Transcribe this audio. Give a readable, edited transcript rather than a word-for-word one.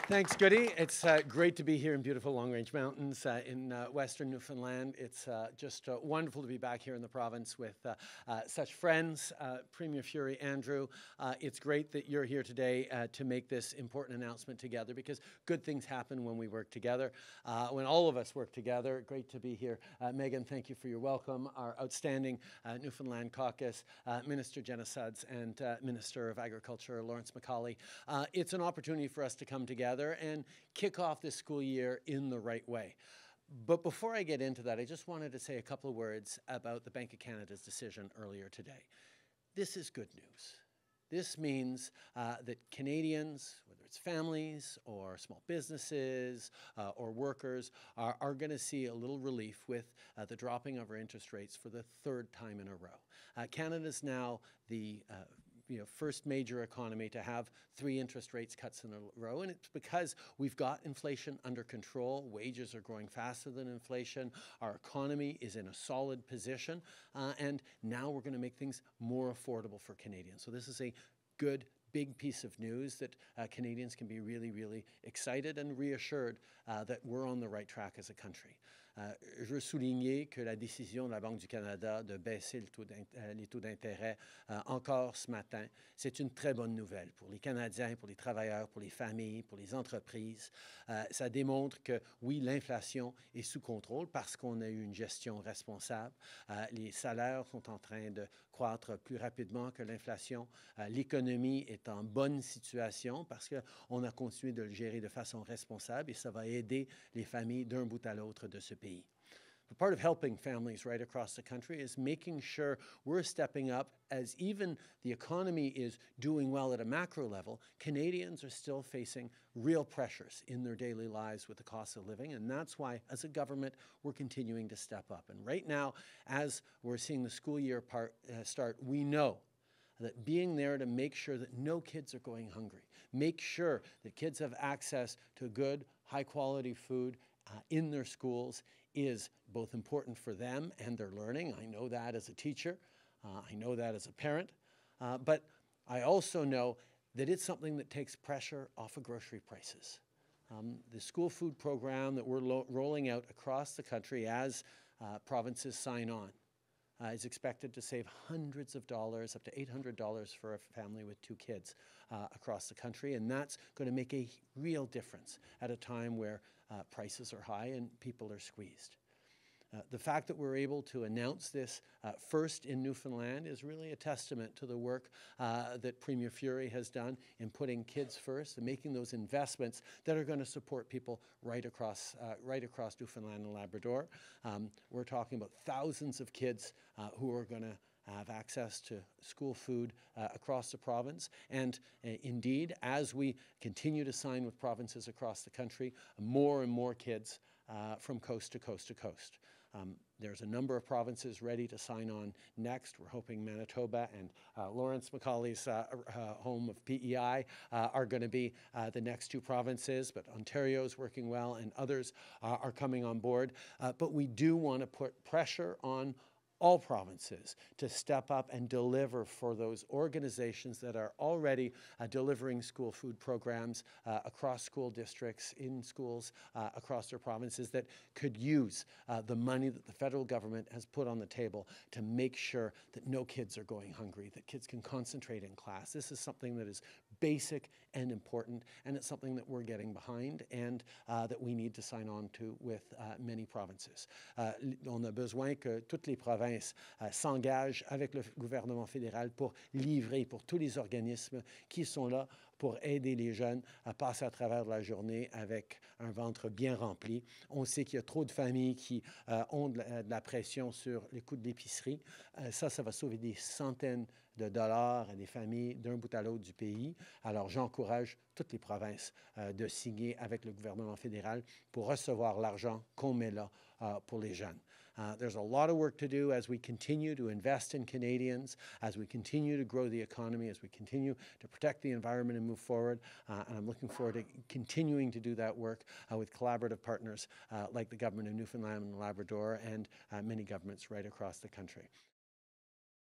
Thanks, Goody. It's great to be here in beautiful Long Range Mountains in western Newfoundland. It's just wonderful to be back here in the province with such friends. Premier Furey, Andrew, it's great that you're here today to make this important announcement together, because good things happen when we work together, when all of us work together. Great to be here. Megan, thank you for your welcome. Our outstanding Newfoundland caucus, Minister Jenna Sudds and Minister of Agriculture Lawrence MacAulay. It's an opportunity for us to come together and kick off this school year in the right way. But before I get into that, I just wanted to say a couple of words about the Bank of Canada's decision earlier today. This is good news. This means that Canadians, whether it's families or small businesses or workers, are going to see a little relief with the dropping of our interest rates for the third time in a row. Canada's now the first major economy to have 3 interest rates cuts in a row, and it's because we've got inflation under control. Wages are growing faster than inflation. Our economy is in a solid position, and now we're going to make things more affordable for Canadians. So this is a good, big piece of news that Canadians can be really, really excited and reassured that we're on the right track as a country. Je veux souligner que la décision de la Banque du Canada de baisser les taux d'intérêt encore ce matin, c'est une très bonne nouvelle pour les Canadiens, pour les travailleurs, pour les familles, pour les entreprises. Ça démontre que, oui, l'inflation est sous contrôle parce qu'on a eu une gestion responsable. Les salaires sont en train de croître plus rapidement que l'inflation. L'économie est en bonne situation parce qu'on a continué de le gérer de façon responsable, et ça va aider les familles d'un bout à l'autre de ce pays. But part of helping families right across the country is making sure we're stepping up. As even the economy is doing well at a macro level, Canadians are still facing real pressures in their daily lives with the cost of living, and that's why, as a government, we're continuing to step up. And right now, as we're seeing the school year start, we know that being there to make sure that no kids are going hungry, make sure that kids have access to good, high-quality food in their schools is both important for them and their learning. I know that as a teacher. I know that as a parent. But I also know that it's something that takes pressure off of grocery prices. The school food program that we're rolling out across the country as provinces sign on is expected to save hundreds of dollars, up to $800 for a family with 2 kids across the country. And that's going to make a real difference at a time where prices are high and people are squeezed. The fact that we're able to announce this first in Newfoundland is really a testament to the work that Premier Furey has done in putting kids first and making those investments that are going to support people right across Newfoundland and Labrador. We're talking about thousands of kids who are going to have access to school food across the province. And indeed, as we continue to sign with provinces across the country, more and more kids from coast to coast to coast. There's a number of provinces ready to sign on next. We're hoping Manitoba and Lawrence MacAulay's home of PEI are going to be the next 2 provinces, but Ontario's working well and others are coming on board. But we do want to put pressure on all provinces to step up and deliver for those organizations that are already delivering school food programs across school districts, in schools across their provinces, that could use the money that the federal government has put on the table to make sure that no kids are going hungry, that kids can concentrate in class. This is something that is basic and important, and it's something that we're getting behind and that we need to sign on to with many provinces. On a besoin que toutes les provinces s'engagent avec le gouvernement fédéral pour livrer pour tous les organismes qui sont là pour aider les jeunes à passer à travers la journée avec un ventre bien rempli. On sait qu'il y a trop de familles qui ont de la pression sur les coûts de l'épicerie. Ça va sauver des centaines de dollars à des familles d'un bout à l'autre du pays. Alors j'encourage toutes les provinces de signer avec le gouvernement fédéral pour recevoir l'argent qu'on met là pour les jeunes. There's a lot of work to do as we continue to invest in Canadians, as we continue to grow the economy, as we continue to protect the environment and move forward. And I'm looking forward to continuing to do that work with collaborative partners like the government of Newfoundland and Labrador and many governments right across the country.